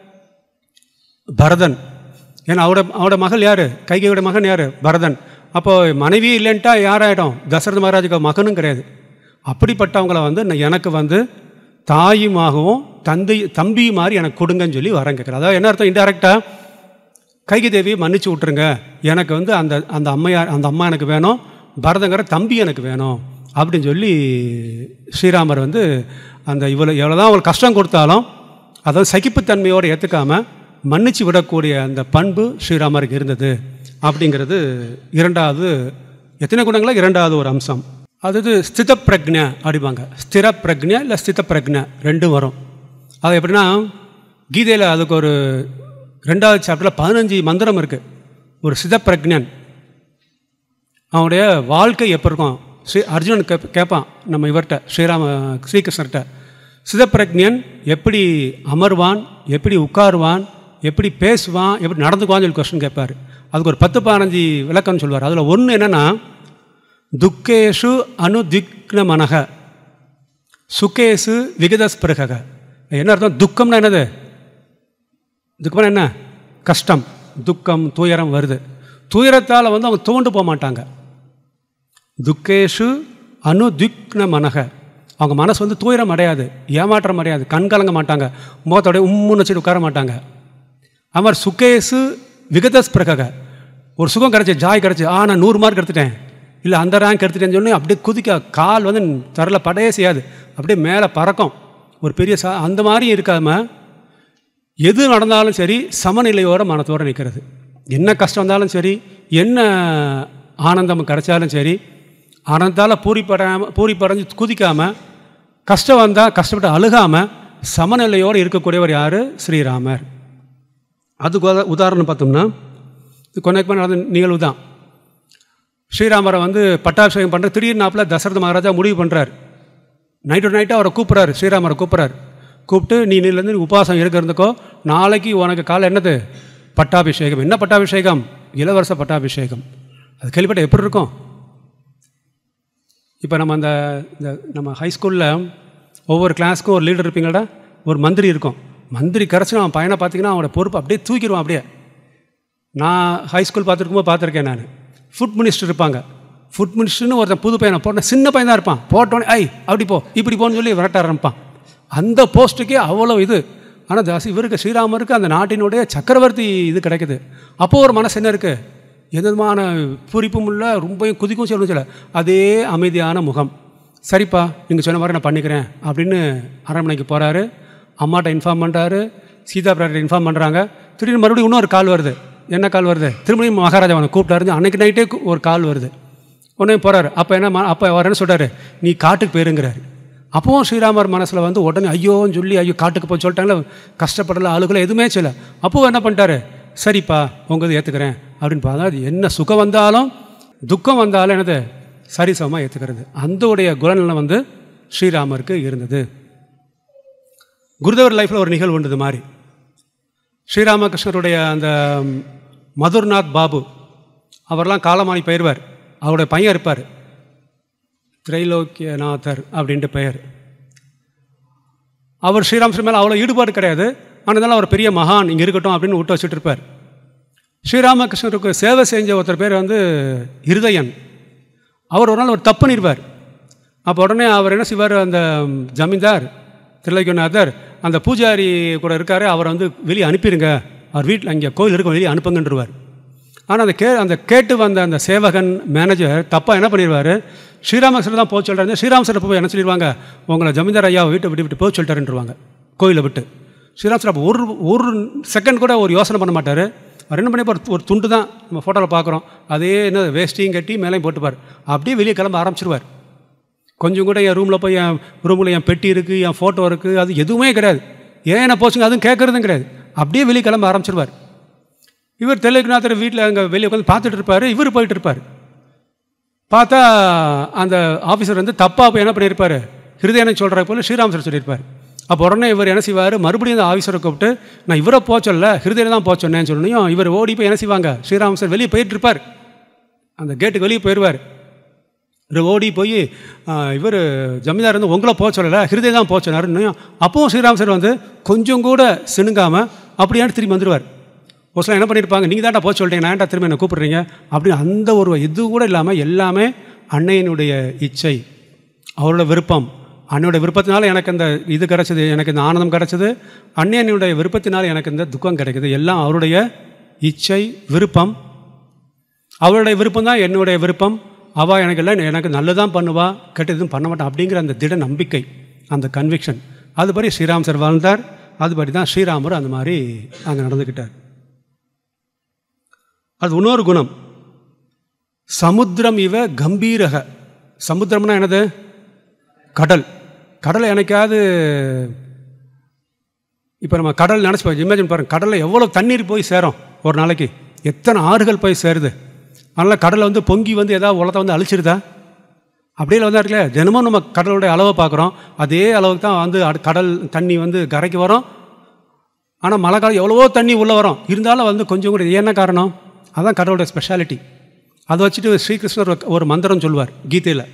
பரதன். ஏன்னா அவரோட மகள் யார், கைகையோட மகன் யார், பரதன். அப்போது மனைவி இல்லைன்ட்டா யாராயிடும், தசரத மகாராஜுக்கு மகனும் கிடையாது. அப்படிப்பட்டவங்கள வந்து எனக்கு வந்து தாயுமாகவும் தம்பி மாதிரி எனக்கு கொடுங்கன்னு சொல்லி வரேன் கேட்குறேன். அதாவது என்ன அர்த்தம், இன்டெரக்டாக கைகை தேவியை மன்னிச்சு விட்ருங்க, எனக்கு வந்து அந்த அம்மா எனக்கு வேணும், பரதங்கிற தம்பி எனக்கு வேணும் அப்படின்னு சொல்லி ஸ்ரீராமர் வந்து அந்த எவ்வளோதான் அவங்களுக்கு கஷ்டம் கொடுத்தாலும் அதாவது சகிப்புத்தன்மையோடு ஏற்றுக்காமல் மன்னிச்சு விடக்கூடிய அந்த பண்பு ஸ்ரீராமருக்கு இருந்தது அப்படிங்கிறது இரண்டாவது, எத்தனை குணங்களா இரண்டாவது ஒரு அம்சம். அதாவது ஸ்தித பிரக்ஞை அப்படிப்பாங்க. ஸ்திர பிரக்ஞை இல்லை ஸ்தித பிரக்ஞை ரெண்டும் வரும். அது எப்படின்னா கீதையில் அதுக்கு ஒரு 2வது சாப்டரில் 15 மந்திரம் இருக்குது. ஒரு ஸ்தித பிரக்ஞன் அவனுடைய வாழ்க்கை எப்போ இருக்கும், அர்ஜுனன் கேட்பான் நம்ம இவர்கிட்ட ஸ்ரீகிருஷ்ணர்கிட்ட, சிதப்பிரக்ஞன் எப்படி அமர்வான், எப்படி உட்காருவான், எப்படி பேசுவான், எப்படி நடந்துக்குவான்னு சொல்லி கொஸ்டின் கேட்பார். அதுக்கு ஒரு 10-15 விளக்கம்னு சொல்லுவார். அதில் ஒன்று என்னென்னா, துக்கேஷு அனுதிக்ன மனக சுகேஷு விகதஸ்பிருக. என்ன அர்த்தம், துக்கம்னா என்னது, துக்கம்னா என்ன, கஷ்டம், துக்கம் துயரம் வருது, துயரத்தால் வந்து அவங்க தோண்டு போக மாட்டாங்க. துக்கேஷு அனுதிக்ன மனக, அவங்க மனசு வந்து துயரம் அடையாது, ஏமாற்றம் அடையாது, கண்கலங்க மாட்டாங்க, முகத்தோடைய உம்முன்னு வச்சுட்டு உட்கார மாட்டாங்க. அவர் சுகேஷு விகதஸ்பிரக, ஒரு சுகம் கிடச்சி, ஜாய் கிடச்சி, நான் 100 மார்க் எடுத்துட்டேன், இல்லை அந்த ரேங்க் எடுத்துட்டேன்னு சொல்லி அப்படியே குதிக்க, கால் வந்து தரல படையே செய்யாது, அப்படியே மேலே பறக்கும், ஒரு பெரிய அந்த மாதிரியும் இருக்காமல் எது நடந்தாலும் சரி சமநிலையோட மனத்தோடு நிற்கிறது. என்ன கஷ்டம் வந்தாலும் சரி, என்ன ஆனந்தம் கிடைச்சாலும் சரி, ஆனந்தால் பூரிப்படைஞ்சு குதிக்காமல், கஷ்டம் வந்தால் கஷ்டப்பட்டு அழுகாமல் சமநிலையோடு இருக்கக்கூடியவர் யார், ஸ்ரீராமர். அதுக்கு உதாரணம் பார்த்தோம்னா, இது கொஞ்சம் நடந்த நிகழ்வு தான். ஸ்ரீராமரை வந்து பட்டாபிஷேகம் பண்ணுற திடீர்னாப்பில் தசரத மகாராஜா முடிவு பண்ணுறார். நைட்டாக அவரை கூப்பிட்றாரு, ஸ்ரீராமரை கூப்பிட்டு நீ நீலேருந்து உபவாசம் இருந்துக்கோ, நாளைக்கு உனக்கு காலை என்னது பட்டாபிஷேகம். என்ன பட்டாபிஷேகம், இளவரச பட்டாபிஷேகம். அது கேள்விப்பட்ட எப்படி இருக்கும். இப்போ நம்ம நம்ம ஹைஸ்கூலில் ஒவ்வொரு கிளாஸுக்கும் ஒரு லீடர் இருப்பீங்களா, ஒரு மந்திரி இருக்கும். மந்திரி கரைச்சி அவன் பையனை பார்த்திங்கன்னா அவனோட பொறுப்பு அப்படியே தூக்கிடுவான். அப்படியே நான் ஹைஸ்கூல் பார்த்துருக்கேன் நான். ஃபுட் மினிஸ்டர் இருப்பாங்க. ஃபுட் மினிஸ்டர்னு ஒருத்தன் புது பையனை போட்டேன், சின்ன பையன் தான் இருப்பான், போட்டோன்னே அப்படி போ இப்படி போன்னு சொல்லி விரட்ட ஆரம்பிப்பான். அந்த போஸ்ட்டுக்கே அவ்வளோ இது. ஆனால் இவருக்கு ஸ்ரீராமருக்கு அந்த நாட்டினுடைய சக்கரவர்த்தி இது கிடைக்குது. அப்போது ஒரு மனசு என்ன இருக்குது, எந்த விதமான பூரிப்பும் இல்லை, ரொம்பவும் குதிக்கும் சொல்லணும் சொல்ல, அதே அமைதியான முகம், சரிப்பா நீங்கள் சொன்ன மாதிரி நான் பண்ணிக்கிறேன் அப்படின்னு அரண்மனைக்கு போகிறாரு. அம்மாட்ட இன்ஃபார்ம் பண்ணுறாரு, சீதா பிராட்டியை இன்ஃபார்ம் பண்ணுறாங்க. திடீர்னு மறுபடியும் இன்னொரு கால் வருது. என்ன கால் வருது? திரும்பியும் மகாராஜா அவனை கூப்பிட்டாரு. அன்றைக்கி நைட்டே ஒரு கால் வருது. உடனே போகிறாரு. அப்போ அவர் என்ன சொல்கிறாரு, நீ காட்டுக்கு போயிருங்கிறாரு. அப்போவும் ஸ்ரீராமர் மனசில் வந்து உடனே ஐயோன்னு சொல்லி ஐயோ காட்டுக்கு போய் சொல்லிட்டாங்களே, கஷ்டப்படலை, ஆளுகளை எதுவுமே செய்யலை. அப்போவும் என்ன பண்ணிட்டாரு, சரிப்பா உங்கள் இது ஏற்றுக்கிறேன் அப்படின்னு பார்த்தா, அது என்ன சுகம் வந்தாலும் துக்கம் வந்தாலும் என்னது சரிசமமாக ஏற்றுக்கிறது. அந்த உடைய குணநலம் வந்து ஸ்ரீராமருக்கு இருந்தது. குருதேவர் லைஃப்பில் ஒரு நிகழ்வு உண்டு. இது மாதிரி ஸ்ரீராமகிருஷ்ணருடைய அந்த மதுர்நாத் பாபு அவரெல்லாம் காலமானி போயிடுவார். அவருடைய பையன் இருப்பார், திரைலோக்கியநாதர் அப்படின்ட்டு பெயர். அவர் ஸ்ரீராமகிருஷ்ணன் மேலே அவ்வளோ ஈடுபாடு கிடையாது. ஆனால் அவர் பெரிய மகான் இங்கே இருக்கட்டும் அப்படின்னு விட்டு வச்சுட்டு இருப்பார். ஸ்ரீராமகிருஷ்ணருக்கு சேவை செஞ்ச ஒருத்தர் பேர் வந்து இருதயன். அவர் ஒரு நாள் ஒரு தப்பு பண்ணிடுவார். அப்போ உடனே அவர் என்ன செய்வார், அந்த ஜமீன்தார் திரைலோக்கியநாதர் அந்த பூஜாரி கூட இருக்கார், அவரை வந்து வெளியே அனுப்பிடுங்க, அவர் வீட்டில் அங்கே கோயில் இருக்க வெளியே அனுப்புங்கன்றுவார். ஆனால் அந்த கேட்டு வந்த அந்த சேவகன் மேனேஜர் தப்பாக என்ன பண்ணிடுவார், ஸ்ரீராமகிருஷ்ணர் தான் போக சொல்கிறாரு. ஸ்ரீராமகிருஷ்ணர் போய் என்ன சொல்லிடுவாங்க, உங்களை ஜமீன்தார் ஐயா வீட்டை விட்டு போக சொல்லிட்டாருன்றுவாங்க கோயிலை விட்டு. ஸ்ரீராமகிருஷ்ணர் அப்போ ஒரு செகண்ட் கூட ஒரு யோசனை பண்ண மாட்டார். அவர் என்ன பண்ணி ஒரு துண்டு தான் நம்ம ஃபோட்டோவில் பார்க்குறோம், அதே என்ன வேஸ்ட்டையும் கட்டி மேலேயும் போட்டுப்பார். அப்படியே வெளியே கிளம்ப ஆரம்பிச்சிருவார். கொஞ்சம் கூட என் ரூமில் போய் என் ரூமில் என் பெட்டி இருக்குது, என் ஃபோட்டோ இருக்குது, அது எதுவுமே கிடையாது. ஏன் என்ன போச்சுங்க அதுவும் கேட்குறதும் கிடையாது. அப்படியே வெளியே கிளம்ப ஆரம்பிச்சிருவார். இவர் திரைலோக்கியநாதர் வீட்டில் அங்கே வெளியே உட்காந்து பார்த்துட்டு இருப்பார். இவர் போயிட்டு இருப்பார். பார்த்தா அந்த ஆஃபீஸர் வந்து தப்பாக போய் என்ன பண்ணியிருப்பார், ஹிருதயனை சொல்கிற போல் ஸ்ரீராமகிருஷ்ணர் சொல்லியிருப்பார். அப்போ உடனே இவர் என்ன செய்வார், மறுபடியும் அந்த ஆஃபீஸரை கூப்பிட்டு நான் இவரை போக சொல்ல ஹிருதயனை தான் போக சொன்னேன்னு சொன்னையும் இவர் ஓடி போய் என்ன செய்வாங்க, ஸ்ரீராமகிருஷ்ணர் வெளியே போயிட்டு இருப்பார், அந்த கேட்டுக்கு வெளியே போயிடுவார். இவர் ஓடி போய் இவர் ஜமீன்தார் வந்து உங்களை போக சொல்லலை ஹிருதயம் தான் போக சொன்னாருன்னு. அப்போவும் ஸ்ரீராமகிருஷ்ணர் வந்து கொஞ்சம் கூட சிணுங்காமல் அப்படியான்னு திரும்பி வந்துடுவார். ஒரு சில என்ன பண்ணியிருப்பாங்க, நீங்கள் தான்டா போக சொல்லிட்டீங்க, நான் திரும்ப என்ன கூப்பிட்றீங்க அப்படின்னு அந்த ஒரு இது கூட இல்லாமல் எல்லாமே அன்னையினுடைய இச்சை, அவரோட விருப்பம். அன்னையோட விருப்பத்தினால எனக்கு இந்த இது கிடச்சிது, எனக்கு இந்த ஆனந்தம் கிடச்சிது. அன்னையனுடைய விருப்பத்தினால எனக்கு இந்த துக்கம் கிடைக்குது. எல்லாம் அவருடைய இச்சை விருப்பம். அவருடைய விருப்பம் தான் என்னுடைய விருப்பம். அவள் எனக்கு நல்லதான் பண்ணுவா, கெட்டதும் பண்ண மாட்டான் அப்படிங்கிற அந்த திட நம்பிக்கை, அந்த கன்விக்ஷன். அதுபடி ஸ்ரீராமர் வாழ்ந்தார். அதுபடி தான் ஸ்ரீராமர் அந்த மாதிரி அங்கே நடந்துக்கிட்டார். அது இன்னொரு குணம், சமுத்திரம் இவ கம்பீரக. சமுத்திரம்னா என்னது, கடல். கடலை எனக்காவது இப்போ நம்ம கடல் நினச்சி இமேஜின் பாருங்கள், கடலில் எவ்வளோ தண்ணீர் போய் சேரும் ஒரு நாளைக்கு, எத்தனை ஆறுகள் போய் சேருது. அதனால் கடலை வந்து பொங்கி வந்து ஏதாவது உலகத்தை வந்து அழிச்சிருதா, அப்படியே வந்து இருக்குல்ல. தினமும் நம்ம கடலுடைய அளவை பார்க்குறோம், அதே அளவுக்கு தான் வந்து கடல் தண்ணி வந்து கரைக்கு வரும். ஆனால் மழை காலம் எவ்வளவோ தண்ணி உள்ளே வரும், இருந்தாலும் வந்து கொஞ்சம் கூட என்ன காரணம், அதுதான் கடவுளுடைய ஸ்பெஷாலிட்டி. அதை வச்சுட்டு ஸ்ரீகிருஷ்ணர் ஒரு மந்திரம் சொல்லுவார் கீதையில்,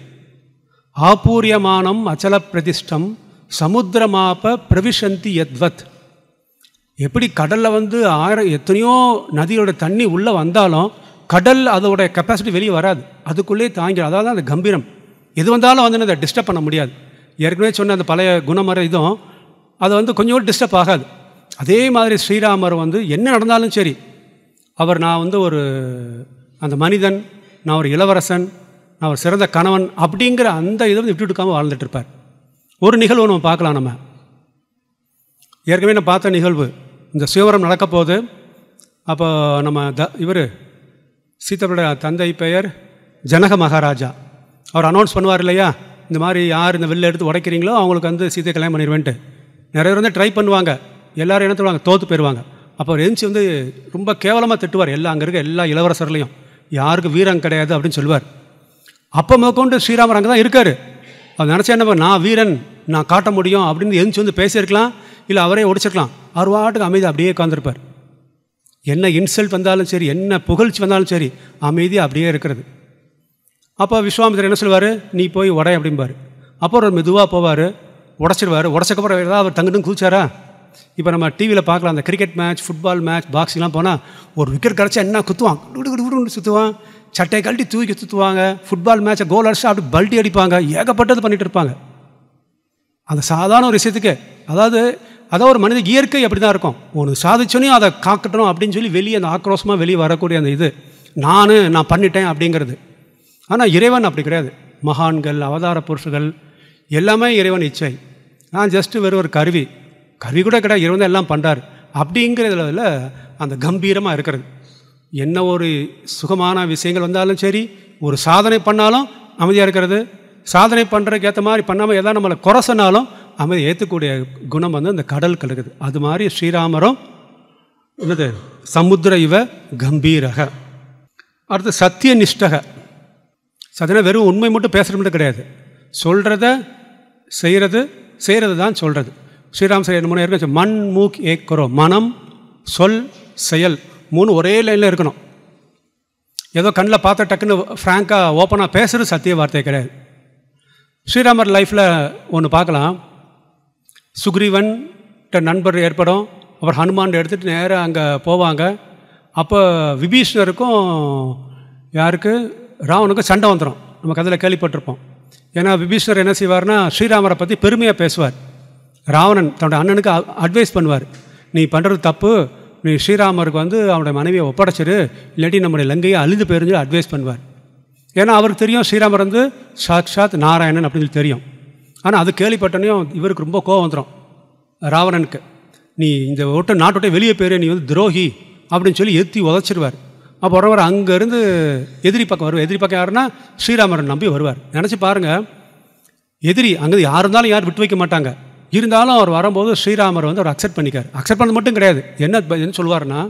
ஆபூரியமானம் அச்சல பிரதிஷ்டம் சமுத்திரமாப்ப பிரவிஷந்தி யத்வத். எப்படி கடலில் வந்து எத்தனையோ நதியோட தண்ணி உள்ளே வந்தாலும் கடல் அதோடைய கெப்பாசிட்டி வெளியே வராது, அதுக்குள்ளே தாங்கி, அதாவது அந்த கம்பீரம். எது வந்தாலும் வந்து அதை டிஸ்டர்ப் பண்ண முடியாது. ஏற்கனவே சொன்ன அந்த பழைய குணமர இதுவும் அது வந்து கொஞ்சம் கூட டிஸ்டர்ப் ஆகாது. அதே மாதிரி ஸ்ரீராமர் வந்து என்ன நடந்தாலும் சரி, நான் வந்து ஒரு அந்த மனிதன், நான் ஒரு இளவரசன், நான் ஒரு சிறந்த கணவன் அப்படிங்கிற அந்த இதை வந்து விட்டுவிட்டுக்காமல் வாழ்ந்துட்டு இருப்பார். ஒரு நிகழ்வு நம்ம பார்க்கலாம். நம்ம ஏற்கனவே நான் பார்த்த நிகழ்வு, இந்த சிவரம் நடக்க போகுது. அப்போ நம்ம இவர் சீதாவுடைய தந்தை பெயர் ஜனக மகாராஜா. அவர் அனௌன்ஸ் பண்ணுவார் இல்லையா, இந்த மாதிரி யார் இந்த வெளில எடுத்து உடைக்கிறீங்களோ அவங்களுக்கு வந்து சீதை கல்யாணம் பண்ணிடுவேன்ட்டு. நிறைய பேர் வந்து ட்ரை பண்ணுவாங்க, எல்லோரும் என்ன சொல்லுவாங்க, தோற்று போயிடுவாங்க. அப்போ அவர் எழுந்துச்சி வந்து ரொம்ப கேவலமாக திட்டுவார் அங்கே இருக்க எல்லா இளவரசர்லையும், யாருக்கு வீரம் கிடையாது அப்படின்னு சொல்லுவார். அப்போ மேற்கொண்டு ஸ்ரீராமர் அங்கே தான் இருக்கார். அவர் நினச்சா என்ன, நான் வீரன், நான் காட்ட முடியும் அப்படின்னு எழுந்துச்சி வந்து பேசியிருக்கலாம், இல்லை அவரே ஒடிச்சிருக்கலாம். அவர் வாட்டுக்கு அமைதி அப்படியே உட்காந்துருப்பார். என்ன இன்சல்ட் வந்தாலும் சரி, என்ன புகழ்ச்சி வந்தாலும் சரி, அமைதியாக அப்படியே இருக்கிறது. அப்போ விஸ்வாமித்திரர் என்ன சொல்லுவார், நீ போய் உடை அப்படிம்பார். அப்போ ஒரு மெதுவாக போவார், உடச்சிடுவார். உடச்சக்கப்புறம் ஏதாவது அவர் தங்கிட்டு குதிச்சாரா. இப்போ நம்ம டிவியில் பார்க்கலாம், அந்த கிரிக்கெட் மேட்ச், ஃபுட்பால் மேட்ச், பாக்ஸிங்லாம் போனால் ஒரு விக்கெட் கிடச்சா என்ன குத்துவான், குடு சுற்றுவான், சட்டையை கழட்டி தூக்கி சுற்றுவாங்க. ஃபுட்பால் மேட்சை கோல் அடிச்சு அப்படி பல்ட்டி அடிப்பாங்க, ஏகப்பட்டது பண்ணிகிட்டு இருப்பாங்க. அந்த சாதாரண ஒரு விஷயத்துக்கு, அதாவது ஒரு மனித இயற்கை அப்படி தான் இருக்கும். ஒன்று சாதிச்சோனையும் அதை காக்கட்டணும் அப்படின்னு சொல்லி வெளியே அந்த ஆக்ரோஷமாக வெளியே வரக்கூடிய அந்த இது நான் பண்ணிட்டேன் அப்படிங்கிறது. ஆனால் இறைவன் அப்படி கிடையாது. மகான்கள், அவதார புருஷர்கள் எல்லாமே இறைவன் இச்சை. நான் ஜஸ்ட்டு வெறும் ஒரு கருவி கூட கிடையாது, இறைவன் தான் எல்லாம் பண்ணுறார் அப்படிங்கிறதுல அந்த கம்பீரமாக இருக்கிறது. என்ன ஒரு சுகமான விஷயங்கள் வந்தாலும் சரி, ஒரு சாதனை பண்ணாலும் அமைதியாக இருக்கிறது, சாதனை பண்ணுறதுக்கு ஏற்ற மாதிரி பண்ணாமல் எதாவது நம்மளை குறை சொன்னாலும் அமைதி ஏற்றக்கூடிய குணம் வந்து அந்த கடலுக்கு இருக்குது. அது மாதிரி ஸ்ரீராமரும் என்னது சமுத்திர இவ கம்பீரக. அடுத்து சத்திய நிஷ்டக. சத்தியனா வெறும் உண்மை மட்டும் பேசுகிறது மட்டும் கிடையாது, சொல்கிறத செய்கிறது தான் சொல்கிறது. ஸ்ரீராம் செய்ய மூணு இருக்கு, மண் மூக் ஏக்கரோ, மனம் சொல் செயல் மூணு ஒரே லைனில் இருக்கணும். ஏதோ கண்ணில் பார்த்த டக்குன்னு ஃப்ராங்காக ஓப்பனாக பேசுகிறது சத்திய வார்த்தை கிடையாது. ஸ்ரீராமர் லைஃப்பில் ஒன்று பார்க்கலாம். சுக்ரீவன் நண்பர் ஏற்படும், அவர் ஹனுமான் எடுத்துகிட்டு நேராக அங்கே போவாங்க. அப்போ விபீஷ்ணருக்கும் யாருக்கு ராவனுக்கும் சண்டை வந்துடும். நம்ம கதையில் கேள்விப்பட்டிருப்போம். ஏன்னா விபீஷ்ணர் என்ன செய்வார்னா ஸ்ரீராமரை பற்றி பெருமையாக பேசுவார். ராவணன் தன்னோட அண்ணனுக்கு அட்வைஸ் பண்ணுவார், நீ பண்ணுறது தப்பு, நீ ஸ்ரீராமருக்கு வந்து அவனுடைய மனைவியை ஒப்படைச்சிரு, இல்லாட்டி நம்முடைய லங்கையை அழிந்து போயிருந்து அட்வைஸ் பண்ணுவார். ஏன்னா அவருக்கு தெரியும் ஸ்ரீராமர் வந்து சாட்சாத் நாராயணன் அப்படின்னு சொல்லி தெரியும். ஆனால் அது கேள்விப்பட்டனையும் இவருக்கு ரொம்ப கோவம் வந்துடும் ராவணனுக்கு. நீ இந்த நாட்டை விட்டு வெளியே போயிரு, நீ வந்து துரோகி அப்படின்னு சொல்லி எத்தி உதச்சிடுவார். அப்போ ஒருவர் அங்கேருந்து எதிரி பக்கம் வருவார். எதிரி பக்கம் யாருன்னா ஸ்ரீராமரன் நம்பி வருவார். நினச்சி பாருங்கள், எதிரி அங்கே யார் இருந்தாலும் யார் விட்டு வைக்க மாட்டாங்க. இருந்தாலும் அவர் வரும்போது ஸ்ரீராமர் வந்து அவர் அக்செப்ட் பண்ணிக்கார். அக்செப்ட் பண்ணது மட்டும் கிடையாது, என்ன சொல்லுவார்னா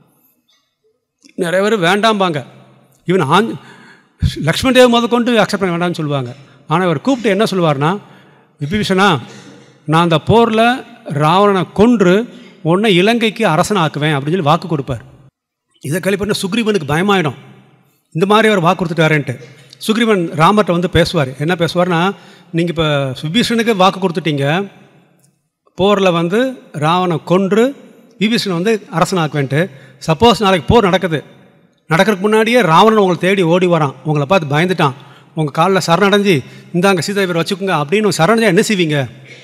நிறைய பேர் வேண்டாம்பாங்க. இவன் லக்ஷ்மண் தேவ் முத கொண்டு அக்செப்ட் பண்ண வேண்டாம்னு சொல்லுவாங்க. ஆனால் இவர் கூப்பிட்டு என்ன சொல்லுவார்னா, விபீஷணா, நான் அந்த போரில் ராவணனை கொன்று உன்னை இலங்கைக்கு அரசனை ஆக்குவேன் அப்படின்னு சொல்லி வாக்கு கொடுப்பார். இதை கேள்விப்பட்ட சுக்ரீவனுக்கு பயமாயிடும், இந்த மாதிரி அவர் வாக்கு கொடுத்துட்டாரேன்ட்டு. சுக்ரீவன் ராமர்கிட்ட வந்து பேசுவார். என்ன பேசுவார்னா, நீங்கள் இப்போ விபீஷனுக்கு வாக்கு கொடுத்துட்டீங்க, போரில் வந்து ராவனை கொன்று விபீஷனை வந்து அரசனாக்குவேன்ட்டு. சப்போஸ் நாளைக்கு போர் நடக்கிறதுக்கு முன்னாடியே ராவணன் உங்களை தேடி ஓடி வரான், உங்களை பார்த்து பயந்துட்டான், உங்கள் காலில் சரணடைஞ்சி இந்தாங்க சீதா இவர் வச்சுக்கோங்க அப்படின்னு சரணடைஞ்சா என்ன செய்வீங்கன்னா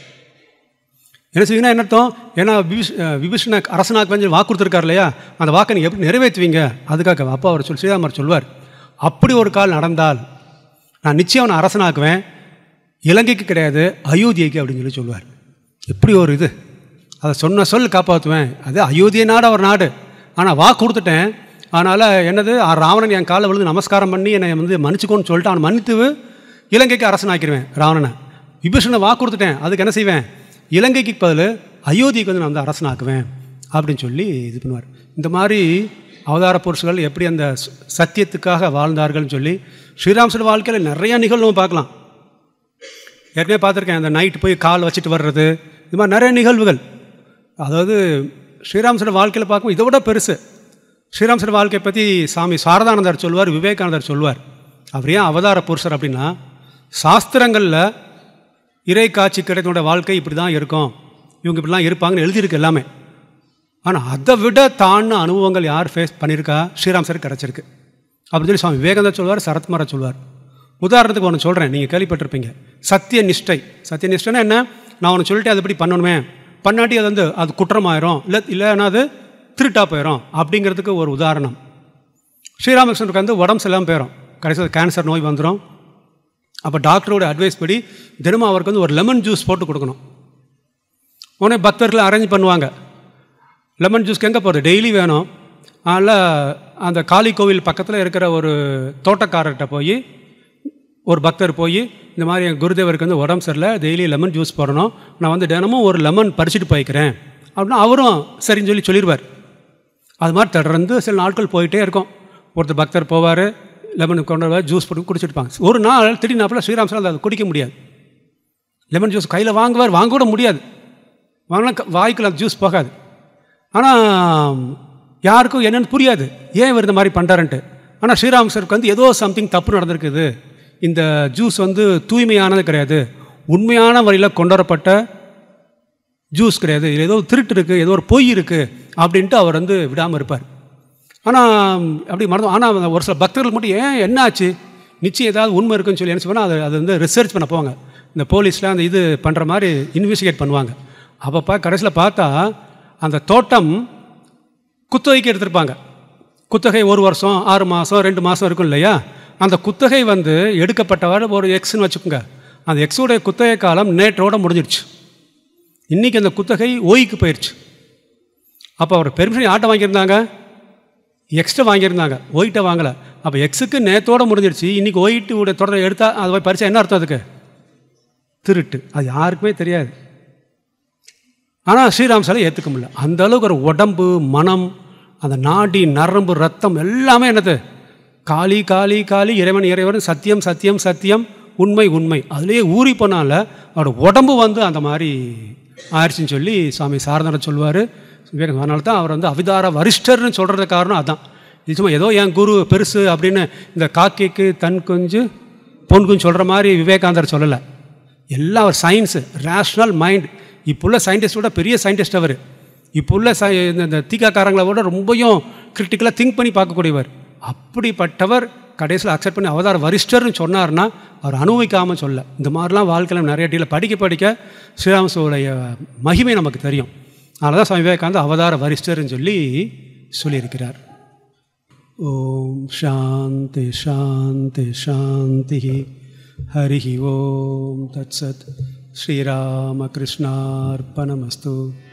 என்ன அர்த்தம்? ஏன்னா விபீஷனை அரசனாக்குவேன்னு சொல்லி வாக்கு கொடுத்துருக்காரு இல்லையா, அந்த வாக்கை நீங்கள் எப்படி நிறைவேற்றுவீங்க? அதுக்காக அப்போ அவர் ஸ்ரீராமர் சொல்வார், அப்படி ஒரு கால் நடந்தால் நான் நிச்சயம் அவனை அரசனாக்குவேன், இலங்கைக்கு கிடையாது அயோத்தியைக்கு அப்படின்னு சொல்லி சொல்லுவார். எப்படி ஒரு இது, அதை சொன்ன சொல் காப்பாற்றுவேன். அது அயோத்திய நாடு அவர் நாடு, ஆனால் வாக்கு கொடுத்துட்டேன். அதனால் என்னது, ராவணன் என் காலை விழுந்து நமஸ்காரம் பண்ணி என்னை வந்து மன்னிச்சுக்கோன்னு சொல்லிட்டு அவனை மன்னித்து இலங்கைக்கு அரசனாக்கிடுவேன் ராவணனை. விபீஷனை வாக்கு கொடுத்துட்டேன், அதுக்கு என்ன செய்வேன், இலங்கைக்கு பதில் அயோத்திக்கு வந்து நான் வந்து அரசனாக்குவேன் அப்படின்னு சொல்லி இது பண்ணுவார். இந்த மாதிரி அவதார புருஷர்கள் எப்படி அந்த சத்தியத்துக்காக வாழ்ந்தார்கள்னு சொல்லி ஸ்ரீராமசோட வாழ்க்கையில் நிறையா நிகழ்வு பார்க்கலாம். ஏற்கனவே பார்த்துருக்கேன், அந்த நைட்டு போய் கால் வச்சுட்டு வர்றது, இது மாதிரி நிறைய நிகழ்வுகள். அதாவது ஸ்ரீராமசோட வாழ்க்கையில் பார்க்கும்போது இதை விட பெருசு. ஸ்ரீராமசோட வாழ்க்கையை பற்றி சாமி சாரதானந்தர் சொல்வார், விவேகானந்தர் சொல்வார். அவர் ஏன் அவதார புருஷர் அப்படின்னா, சாஸ்திரங்களில் இறை காட்சி கிடைத்தோட வாழ்க்கை இப்படி தான் இருக்கும், இவங்க இப்படிலாம் இருப்பாங்கன்னு எழுதியிருக்கு எல்லாமே. ஆனால் அதை விட தாழ்ன அனுபவங்கள் யார் ஃபேஸ் பண்ணியிருக்கா, ஸ்ரீராமசருக்கு கிடச்சிருக்கு அப்படின்னு சொல்லி சுவாமி விவேகானந்தர் சொல்வார், சரத்குமார் சொல்வார். உதாரணத்துக்கு ஒன்று சொல்கிறேன், நீங்கள் கேள்விப்பட்டிருப்பீங்க, சத்திய நிஷ்டை. சத்திய நிஷ்டைன்னா என்ன, நான் ஒன்று சொல்லிட்டு அது எப்படி பண்ணணுமே, பண்ணாட்டி அது வந்து அது குற்றமாயிரும், இல்லைன்னா அது திருட்டா போயிடும் அப்படிங்கிறதுக்கு ஒரு உதாரணம். ஸ்ரீராமகிருஷ்ணனுக்கு வந்து உடம்பு சரியில்லாமல் போயிடும், கடைசியில் கேன்சர் நோய் வந்துடும். அப்போ டாக்டரோட அட்வைஸ் படி தினமும் அவருக்கு வந்து ஒரு லெமன் ஜூஸ் போட்டு கொடுக்கணும். உடனே பக்தர்களை அரேஞ்ச் பண்ணுவாங்க, லெமன் ஜூஸ்க்கு எங்கே போகிறது, டெய்லி வேணும். அதனால் அந்த காளி கோவில் பக்கத்தில் இருக்கிற ஒரு தோட்டக்காரர்கிட்ட போய் ஒரு பக்தர் போய், இந்த மாதிரி என் குருதேவருக்கு வந்து உடம்பு சரியில்லை, டெய்லி லெமன் ஜூஸ் போடணும், நான் வந்து தினமும் ஒரு லெமன் பறிச்சுட்டு போய்க்கிறேன் அப்படின்னா அவரும் சரின்னு சொல்லிடுவார். அது மாதிரி தொடர்ந்து சில நாட்கள் போயிட்டே இருக்கும். ஒருத்தர் பக்தர் போவார், லெமன் கொண்டு வருவார், ஜூஸ் போட்டு குடிச்சிருப்பாங்க. ஒரு நாள் திடீர்னாப்பில் ஸ்ரீராமசோட அதை குடிக்க முடியாது. லெமன் ஜூஸ் கையில் வாங்க கூட முடியாது, வாங்கினா வாய்க்குள்ள அந்த ஜூஸ் போகாது. ஆனால் யாருக்கும் என்னென்னு புரியாது, ஏன் இவர் இந்த மாதிரி பண்ணுறாருன்ட்டு. ஆனால் ஸ்ரீராமசருக்கு வந்து ஏதோ சம்திங் தப்பு நடந்திருக்குது, இந்த ஜூஸ் வந்து தூய்மையானது கிடையாது, உண்மையான வழியில் கொண்டு வரப்பட்ட ஜூஸ் கிடையாது, இதில் ஏதோ திருட்டு இருக்குது, ஏதோ ஒரு பொய் இருக்குது அப்படின்ட்டு அவர் வந்து விடாமல் இருப்பார். ஆனால் அப்படி மறந்தோம். ஆனால் ஒரு சில பக்தர்கள் மட்டும் ஏன் என்ன ஆச்சு, நிச்சயம் ஏதாவது உண்மை இருக்குன்னு சொல்லி என்ன செய்வாங்கன்னா அது வந்து ரிசர்ச் பண்ண போவாங்க. இந்த போலீஸ்லாம் அந்த இது பண்ணுற மாதிரி இன்வெஸ்டிகேட் பண்ணுவாங்க. அப்போ கடைசியில் பார்த்தா அந்த தோட்டம் குத்தகைக்கு எடுத்திருப்பாங்க. குத்தகை 1 வருஷம் 6 மாதம் 2 மாதம் இருக்கும் இல்லையா, அந்த குத்தகை வந்து எடுக்கப்பட்டவர் ஒரு எக்ஸ்ன்னு வச்சுக்கோங்க. அந்த எக்ஸுடைய குத்தகை காலம் நேற்றோட முடிஞ்சிடுச்சு. இன்றைக்கி அந்த குத்தகை ஓய்க்கு போயிடுச்சு. அப்போ அவர் பெர்மிஷன் யார்கிட்ட வாங்கியிருந்தாங்க? எக்ஸ்ட்டை வாங்கியிருந்தாங்க, ஒயிட்ட வாங்கலை. அப்போ எக்ஸுக்கு நேற்றோடு முடிஞ்சிடுச்சு. இன்றைக்கி ஒயிட்டு உடைய தொடரை எடுத்தால் அது போய் பறிச்சா என்ன அர்த்தம்? அதுக்கு திருட்டு. அது யாருக்குமே தெரியாது. ஆனால் ஸ்ரீராம் சிலை ஏற்றுக்க முடியல. அந்த அளவுக்கு ஒரு உடம்பு, மனம், அந்த நாடி, நரம்பு, ரத்தம் எல்லாமே என்னது? காளி காளி காளி, இறைவன் இறைவன், சத்தியம் சத்தியம் சத்தியம், உண்மை உண்மை. அதுலேயே ஊறி போனால அவரோட உடம்பு வந்து அந்த மாதிரி ஆயிடுச்சின்னு சொல்லி சுவாமி சாரநாதர் சொல்லுவார். அதனால தான் அவர் வந்து அவிதார வரிஷ்டர்னு சொல்கிறது காரணம் அதுதான். இது சும்மா ஏதோ என் குரு பெருசு அப்படின்னு இந்த காக்கைக்கு தன் குஞ்சு பொன் குஞ்சு சொல்கிற மாதிரி விவேகானந்தர் சொல்லலை. எல்லாம் அவர் சயின்ஸு, ரேஷ்னல் மைண்ட். இப்போ உள்ள சயின்டிஸ்டோட பெரிய சயின்டிஸ்ட் அவர். இப்போ உள்ள இந்த தீக்காக்காரங்களை விட ரொம்பவும் கிரிட்டிக்கலாக திங்க் பண்ணி பார்க்கக்கூடியவர். அப்படிப்பட்டவர் கடைசியில் அக்செப்ட் பண்ணி அவதார வரிஷ்டர்னு சொன்னார்னா அவர் அனுபவிக்காமல் சொல்ல. இந்த மாதிரிலாம் வாழ்க்கையில் நிறைய டீலில் படிக்க படிக்க ஸ்ரீராமசோடைய மகிமை நமக்கு தெரியும். அதனால தான் சுவாமி விவேகானந்தர் அவதார வரிஷ்டர்னு சொல்லி சொல்லியிருக்கிறார். ஓம் சாந்தி சாந்தி சாந்தி. ஹரி ஓம் தத்சத். ஸ்ரீராமகிருஷ்ணார்ப்பணமஸ்து.